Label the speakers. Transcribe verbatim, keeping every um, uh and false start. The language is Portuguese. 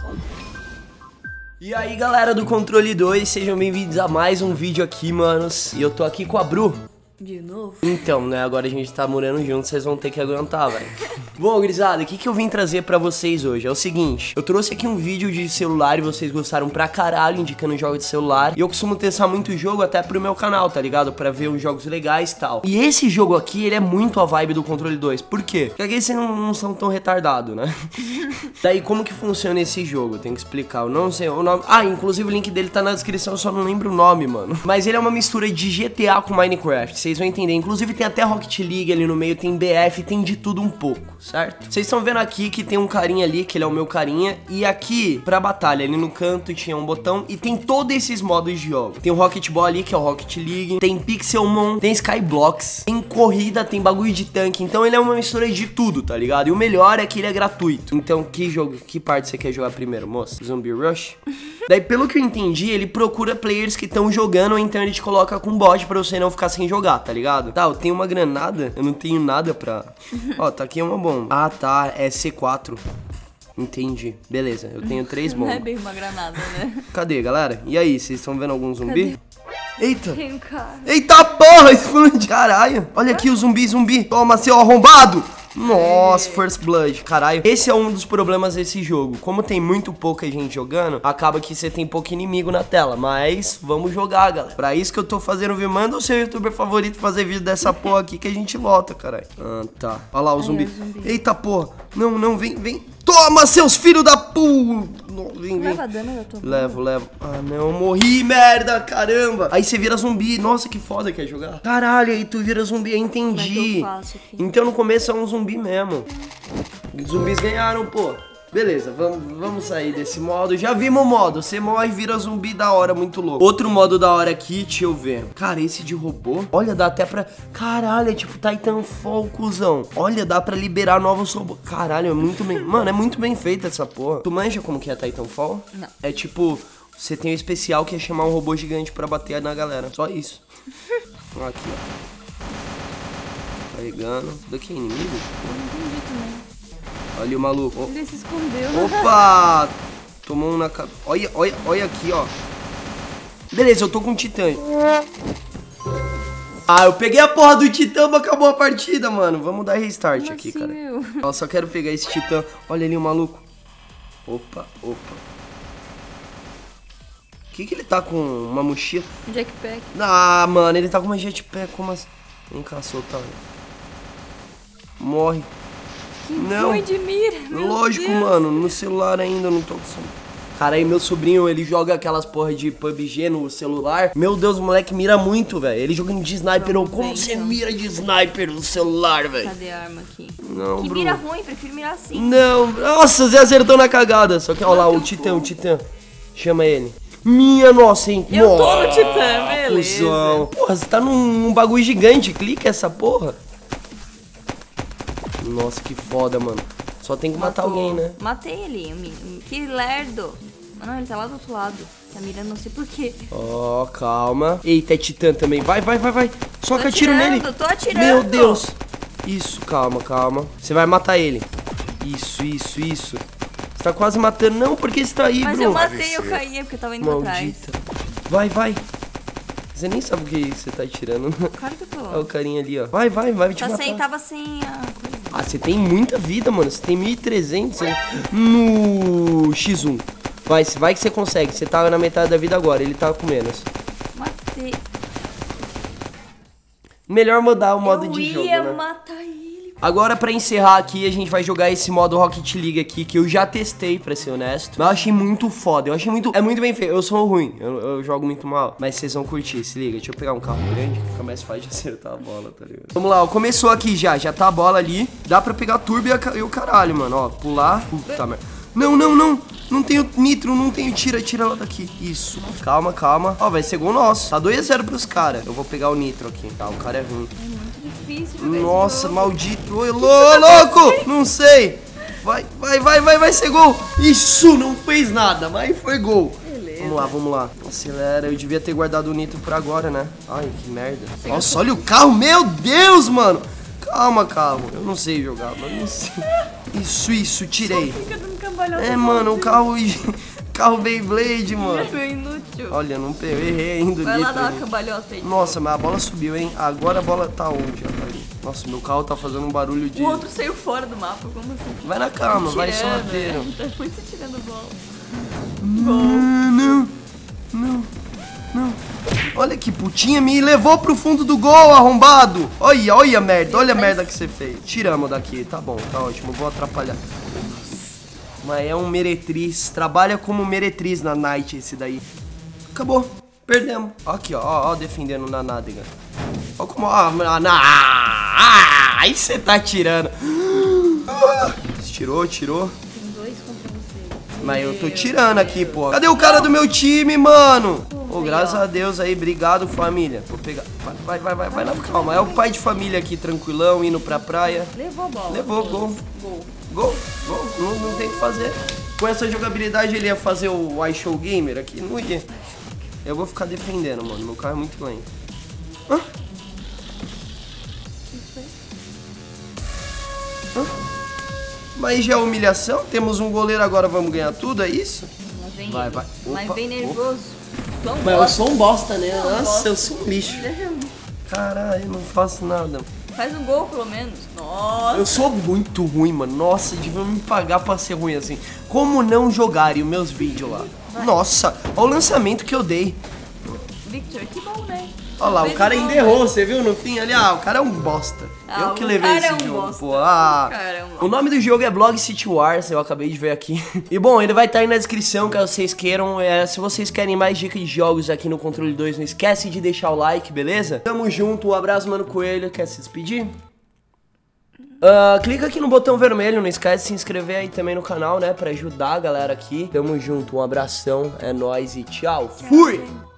Speaker 1: E aí galera do Controle dois, sejam bem-vindos a mais um vídeo aqui, manos. E eu tô aqui com a Bru.
Speaker 2: De novo?
Speaker 1: Então, né, agora a gente tá morando juntos, vocês vão ter que aguentar, velho. Bom, gurizada, o que que eu vim trazer pra vocês hoje? É o seguinte, eu trouxe aqui um vídeo de celular e vocês gostaram pra caralho, indicando jogos de celular. E eu costumo testar muito jogo até pro meu canal, tá ligado? Pra ver uns jogos legais e tal. E esse jogo aqui, ele é muito a vibe do Controle dois. Por quê? Porque aqui vocês não, não são tão retardados, né? Daí, como que funciona esse jogo? Tem que explicar. Eu não sei o nome. Ah, inclusive o link dele tá na descrição, eu só não lembro o nome, mano. Mas ele é uma mistura de G T A com Minecraft. Vocês vão entender. Inclusive tem até Rocket League ali no meio, tem B F, tem de tudo um pouco, certo? Vocês estão vendo aqui que tem um carinha ali, que ele é o meu carinha. E aqui, pra batalha, ali no canto tinha um botão. E tem todos esses modos de jogo. Tem o Rocket Ball ali, que é o Rocket League. Tem Pixelmon, tem Skyblocks. Tem corrida, tem bagulho de tanque. Então ele é uma mistura de tudo, tá ligado? E o melhor é que ele é gratuito. Então que jogo, que parte você quer jogar primeiro, moça? Zombie Rush? Daí, pelo que eu entendi, ele procura players que estão jogando, ou então ele te coloca com bot pra você não ficar sem jogar, tá ligado? Tá, eu tenho uma granada, eu não tenho nada pra... Ó, tá aqui uma bomba. Ah, tá, é C quatro. Entendi. Beleza, eu tenho três bombas.
Speaker 2: Não é bem uma granada, né?
Speaker 1: Cadê, galera? E aí, vocês estão vendo algum zumbi? Cadê? Eita!
Speaker 2: Tem um cara.
Speaker 1: Eita porra, explodiu de caralho. Olha aqui o zumbi, zumbi. Toma, seu arrombado. Nossa, First Blood, caralho. Esse é um dos problemas desse jogo. Como tem muito pouca gente jogando, acaba que você tem pouco inimigo na tela. Mas vamos jogar, galera. Pra isso que eu tô fazendo o vídeo. Manda o seu youtuber favorito fazer vídeo dessa porra aqui que a gente lota, caralho. Ah, tá. Olha lá o
Speaker 2: Ai,
Speaker 1: zumbi.
Speaker 2: é o zumbi.
Speaker 1: Eita porra. Não, não, vem, vem. Toma, seus filhos da pu... Vem, vem.
Speaker 2: Leva dano da tua mão.
Speaker 1: Levo, levo. Ah, não, morri, merda, caramba. Aí você vira zumbi. Nossa, que foda que é jogar. Caralho, aí tu vira zumbi, eu entendi.
Speaker 2: Como é que eu faço aqui?
Speaker 1: Então no começo é um zumbi mesmo. Os zumbis ganharam, pô. Beleza, vamos, vamos sair desse modo. Já vimos o modo, você morre e vira zumbi da hora, muito louco. Outro modo da hora aqui, deixa eu ver. Cara, esse de robô, olha, dá até pra... Caralho, é tipo Titanfall, cuzão. Olha, dá pra liberar novos robôs. Caralho, é muito bem... Mano, é muito bem feita essa porra. Tu manja como que é Titanfall?
Speaker 2: Não.
Speaker 1: É tipo, você tem o especial que é chamar um robô gigante pra bater na galera. Só isso. Aqui, ó. Carregando. Isso daqui é inimigo?
Speaker 2: Eu não entendi também.
Speaker 1: Olha o maluco.
Speaker 2: Ele se escondeu.
Speaker 1: Opa! Tomou um na cabeça. Olha, olha, olha aqui, ó. Beleza, eu tô com um titã. Ah, eu peguei a porra do titã, mas acabou a partida, mano. Vamos dar restart
Speaker 2: Como
Speaker 1: aqui,
Speaker 2: assim,
Speaker 1: cara.
Speaker 2: meu?
Speaker 1: Eu só quero pegar esse titã. Olha ali o maluco. Opa, opa. O que que ele tá com uma mochila?
Speaker 2: Jackpack.
Speaker 1: Ah, mano, ele tá com uma jetpack. Como assim? Vem cá, solta. Morre.
Speaker 2: Que
Speaker 1: Não.
Speaker 2: foi de mira, meu
Speaker 1: Lógico,
Speaker 2: Deus.
Speaker 1: mano, no celular ainda eu não tô com... Cara, aí meu sobrinho, ele joga aquelas porra de P U B G no celular. Meu Deus, o moleque mira muito, velho. Ele jogando de sniper. Ou
Speaker 2: Vamos
Speaker 1: como
Speaker 2: ver,
Speaker 1: você
Speaker 2: então.
Speaker 1: mira de sniper no celular, velho?
Speaker 2: Cadê a arma aqui?
Speaker 1: Não,
Speaker 2: Que
Speaker 1: Bruno.
Speaker 2: mira ruim, prefiro mirar assim.
Speaker 1: Não, nossa, você acertou na cagada. Só que, olha lá, o titã, o titã. Chama ele. Minha nossa, hein?
Speaker 2: Eu tô no titã, beleza.
Speaker 1: Cuzão. Porra, você tá num, num bagulho gigante. Clica essa porra. Nossa, que foda, mano. Só tem que matar
Speaker 2: Matou.
Speaker 1: alguém, né?
Speaker 2: Matei ele. um- Que lerdo. Ah, não, ele tá lá do outro lado. Tá mirando, não sei porquê.
Speaker 1: Ó, oh, calma. Eita, é titã também. Vai, vai, vai, vai. Soca
Speaker 2: Tô
Speaker 1: tiro nele.
Speaker 2: atirando, tô atirando.
Speaker 1: Meu Deus. Isso, calma, calma. Você vai matar ele. Isso, isso, isso. Você tá quase matando. Não, porque você tá aí,
Speaker 2: Mas
Speaker 1: bro.
Speaker 2: eu matei, eu caí, porque eu tava indo pra trás.
Speaker 1: Maldita. Vai, vai. Você nem sabe o que você tá atirando.
Speaker 2: Claro que eu tô.
Speaker 1: Olha o carinha ali, ó. Vai, vai, vai te
Speaker 2: Tá
Speaker 1: matar.
Speaker 2: sem, tava sem a coisa.
Speaker 1: Ah, você tem muita vida, mano. Você tem mil e trezentos no X um. Vai, vai que você consegue. Você tá na metade da vida agora. Ele tá com menos.
Speaker 2: Matei.
Speaker 1: Melhor mudar o modo
Speaker 2: eu
Speaker 1: de
Speaker 2: ia
Speaker 1: jogo, né?
Speaker 2: matar ele.
Speaker 1: Agora, pra encerrar aqui, a gente vai jogar esse modo Rocket League aqui, que eu já testei, pra ser honesto. Mas eu achei muito foda, eu achei muito... É muito bem feito, eu sou ruim, eu, eu jogo muito mal. Mas vocês vão curtir, se liga. Deixa eu pegar um carro grande, que fica mais fácil de acertar a bola, tá ligado? Vamos lá, ó, começou aqui já, já tá a bola ali. Dá pra pegar turbo e, a, e o caralho, mano, ó. Pular, puta merda. Não, não, não, não tenho nitro, não tenho, tira, tira ela daqui. Isso, calma, calma. Ó, vai ser gol nosso, tá dois a zero pros caras. Eu vou pegar o nitro aqui, tá, o cara é ruim.
Speaker 2: É muito difícil jogar esse
Speaker 1: Nossa,
Speaker 2: jogo.
Speaker 1: maldito. Oi, lô, louco! Não sei. Vai, vai, vai, vai, vai ser gol. Isso, não fez nada, mas foi gol.
Speaker 2: Beleza.
Speaker 1: Vamos lá, vamos lá. Acelera, eu devia ter guardado o nitro pra agora, né? Ai, que merda. Nossa, olha o carro, meu Deus, mano. Calma, carro. Eu não sei jogar, mas não sei. Isso, isso, tirei.
Speaker 2: Fica dando cambalhota.
Speaker 1: É, mano, um carro... carro Beyblade, mano.
Speaker 2: É inútil.
Speaker 1: Olha, não pe- eu errei ainda.
Speaker 2: Vai lá
Speaker 1: Nitro,
Speaker 2: dar uma
Speaker 1: hein?
Speaker 2: cambalhota aí.
Speaker 1: Nossa, mas a bola subiu, hein? Agora a bola tá onde? Ela tá ali. Nossa, meu carro tá fazendo um barulho de...
Speaker 2: O outro saiu fora do mapa, como assim?
Speaker 1: Vai na calma,
Speaker 2: Tá
Speaker 1: vai
Speaker 2: tirando,
Speaker 1: sorrateiro.
Speaker 2: né? Tá muito tirando bola.
Speaker 1: Não, não, não, não. Olha que putinha, me levou pro fundo do gol, arrombado. Olha, olha a merda, olha a merda que você fez. Tiramos daqui, tá bom, tá ótimo, vou atrapalhar. Mas é um meretriz, trabalha como meretriz na Night esse daí. Acabou, perdemos. Aqui, ó, ó, ó defendendo na nádega. Ó como, ó, na, na, ah, aí você tá tirando. Ah, tirou, tirou.
Speaker 2: Tem dois contra você.
Speaker 1: Mas eu tô tirando aqui, pô. Cadê o cara do meu time, mano? Ô,
Speaker 2: Vem,
Speaker 1: graças
Speaker 2: ó.
Speaker 1: a Deus aí, obrigado, família. Vou pegar. Vai, vai, vai, vai na calma. É o pai de família aqui, tranquilão, indo pra praia.
Speaker 2: Levou a bola.
Speaker 1: Levou, gol.
Speaker 2: Gol.
Speaker 1: Gol, gol, não, não tem o que fazer. Com essa jogabilidade ele ia fazer o iShow Gamer aqui? Não ia. Eu vou ficar defendendo, mano. Meu carro é muito lento. Hã? Hã? Mas já é humilhação? Temos um goleiro agora, vamos ganhar tudo, é isso?
Speaker 2: Mas vem,
Speaker 1: Vai, vai.
Speaker 2: Mas
Speaker 1: Opa,
Speaker 2: vem nervoso. Tão
Speaker 1: Mas eu
Speaker 2: bosta.
Speaker 1: sou um bosta, né?
Speaker 2: Não,
Speaker 1: Nossa,
Speaker 2: bosta.
Speaker 1: eu sou um lixo. Caralho, não faço nada.
Speaker 2: Faz um gol, pelo menos. Nossa.
Speaker 1: Eu sou muito ruim, mano. Nossa, deviam me pagar pra ser ruim assim. Como não jogarem os meus vídeos lá? Nossa, olha o lançamento que eu dei.
Speaker 2: Victor, que bom, né?
Speaker 1: Olha lá, o
Speaker 2: Fez
Speaker 1: cara
Speaker 2: gol,
Speaker 1: ainda
Speaker 2: né?
Speaker 1: errou, você viu no fim ali? Ah, o cara é um bosta.
Speaker 2: Ah,
Speaker 1: eu que
Speaker 2: o
Speaker 1: levei
Speaker 2: cara
Speaker 1: esse
Speaker 2: é um
Speaker 1: jogo,
Speaker 2: bosta.
Speaker 1: pô. Ah,
Speaker 2: O cara é um
Speaker 1: o nome do jogo é Blog City Wars, eu acabei de ver aqui. E bom, ele vai estar aí na descrição, caso vocês queiram. É, se vocês querem mais dicas de jogos aqui no Controle dois, não esquece de deixar o like, beleza? Tamo junto, um abraço, Mano Coelho. Quer se despedir? Uh, clica aqui no botão vermelho, não esquece de se inscrever aí também no canal, né? Pra ajudar a galera aqui. Tamo junto, um abração, é nóis e tchau. Fui!